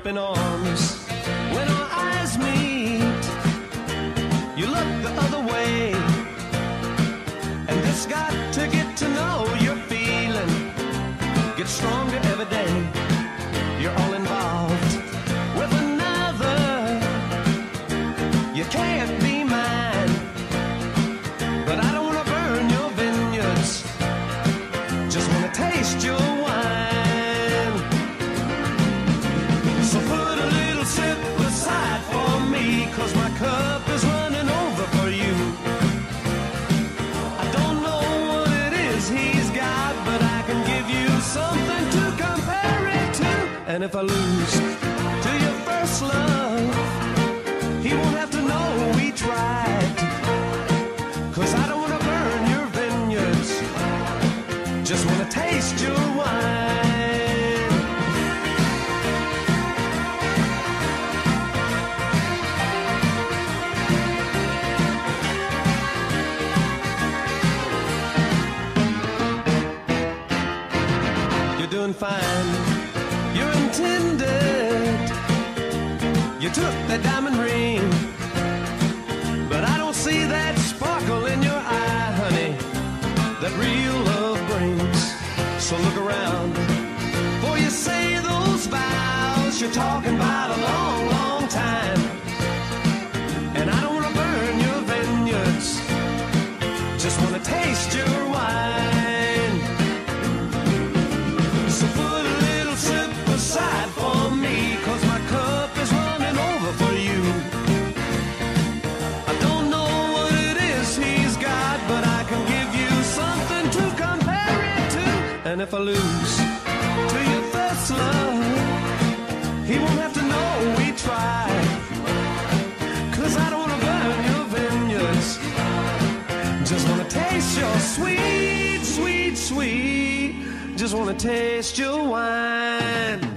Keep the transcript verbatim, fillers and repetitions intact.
open arms. When our eyes meet, you look the other way, and this got to get to know your feeling. Get stronger every day. You're all involved with another. You can't be mine, but I don't want to burn your vineyards. Just want to taste your wine. So put a little sip aside for me, 'cause my cup is running over for you. I don't know what it is he's got, but I can give you something to compare it to. And if I lose to your first love, he won't have to know we tried, 'cause I don't want to burn your vineyards. Just want to taste your wine. You're doing fine. You're intended. You took that diamond ring, but I don't see that sparkle in your eye, honey, that real love brings. So look around before you say those vows you're talking about a long, long time. And I don't want to burn your vineyards, just want to taste your wine. So put a little sip aside for me, 'cause my cup is running over for you. I don't know what it is he's got, but I can give you something to compare it to. And if I lose to your first love, he won't have to know we tried, 'cause I don't want to burn your vineyards. Just want to taste your sweet, sweet, sweet. Just want to taste your wine.